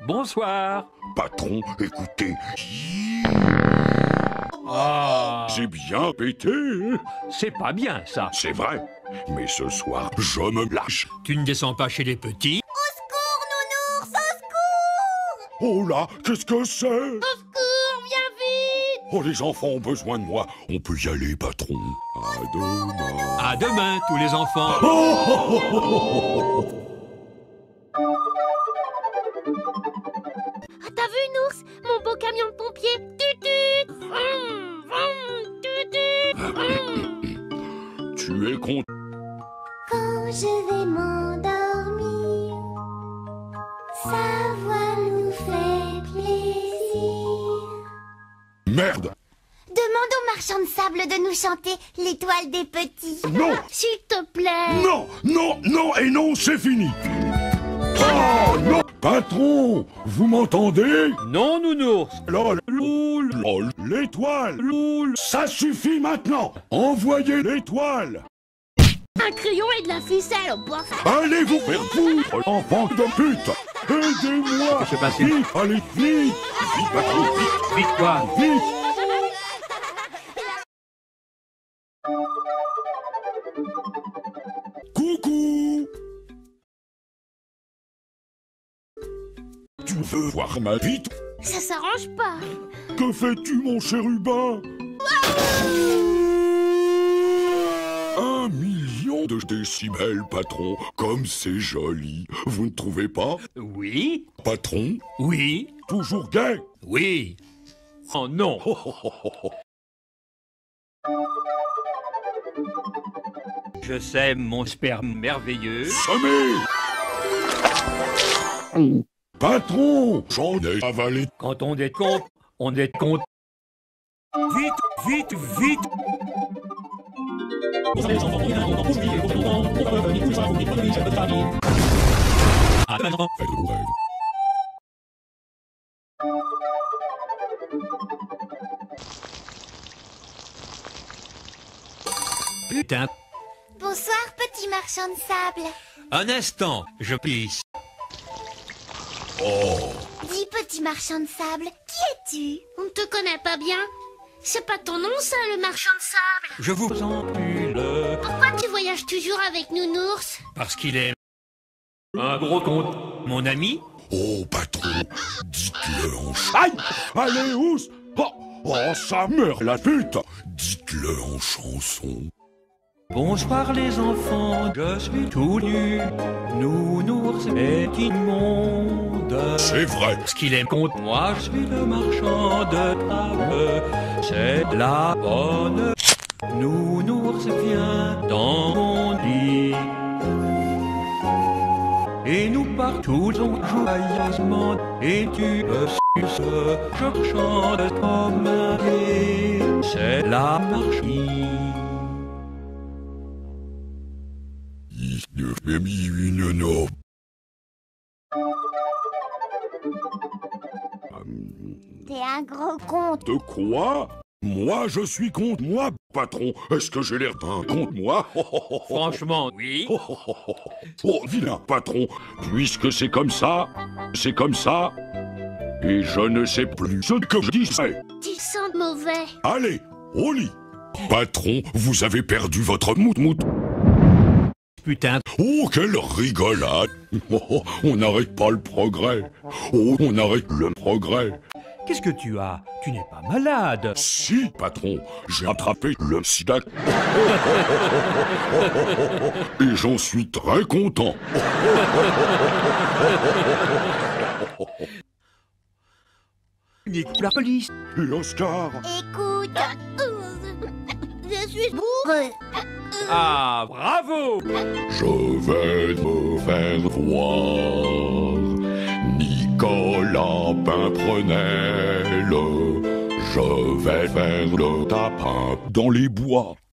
Bonsoir. Patron, écoutez. Ah, J'ai bien pété. c'est pas bien ça. C'est vrai. Mais ce soir, je me lâche. Tu ne descends pas chez les petits? Au secours, nounours, au secours! Oh là, qu'est-ce que c'est? Au secours, viens vite! Oh, les enfants ont besoin de moi. On peut y aller, patron. À demain. À demain, tous les enfants. Ah, t'as vu, Nours? Mon beau camion de pompier! Tut-tut! Vroom, vroom, tut-tut! Vroom. Tu es content? Quand je vais m'endormir, sa voix nous fait plaisir. Merde. Demande au marchand de sable de nous chanter l'étoile des petits. Non. S'il te plaît. Non, non, non et non, c'est fini. Oh non. Patron, vous m'entendez? Non, nounours. Lol, lol, l'étoile. Ça suffit maintenant. Envoyez l'étoile. Un crayon et de la ficelle au bois. Allez vous faire foutre, enfant de pute. Aidez-moi. Qu'est-ce qui se passe? Vite, allez, vite. Vite, patron, vite, Vite quoi? vite. Coucou. Tu veux voir ma bite? Ça s'arrange pas. Que fais-tu, mon chérubin? 1 million de décibels, patron. Comme c'est joli. Vous ne trouvez pas? Oui. Patron, Oui. toujours gay. Oui. Oh non. Je sème mon sperme merveilleux. Sommet. Patron, j'en ai avalé. Quand on est con, on est con. Vite, vite, vite. À demain. Faites vos rêves. Putain. Bonsoir, petit marchand de sable. Un instant, je pisse. Dis, petit marchand de sable, qui es-tu? On ne te connaît pas bien. C'est pas ton nom, ça, le marchand de sable. Je vous encule Pourquoi tu voyages toujours avec Nounours? parce qu'il est un gros con. Mon ami? Oh, patron, dites-le en Aïe. Allez, ous. Oh, ça meurt, la pute. Dites-le en chanson. Bonsoir les enfants, je suis tout nu. Nounours est immonde. C'est vrai. Parce qu'il est contre moi, je suis le marchand de table. C'est la bonne. Nounours vient dans mon lit. Et nous partons joyeusement. Et tu me suces, je chante comme un gay. C'est la marche. Il m'a mis une note. T'es un gros con. De quoi? Moi, je suis contre moi, patron. Est-ce que j'ai l'air d'un contre moi? Franchement, oui. Oh, vilain patron. Puisque c'est comme ça, c'est comme ça. Et je ne sais plus ce que je disais. Tu sens mauvais. Allez, au lit. Patron, vous avez perdu votre mout-mout. Putain. Oh, quelle rigolade. Oh, on n'arrête pas le progrès. Oh, on arrête le progrès. Qu'est-ce que tu as? Tu n'es pas malade. Si, patron, j'ai attrapé le sida. Et j'en suis très content. Nique la police. Et Oscar? Écoute, je suis bourreux. Ah, bravo. Je vais me faire voir. Nicolas Pimprenel. Je vais faire le tapin dans les bois.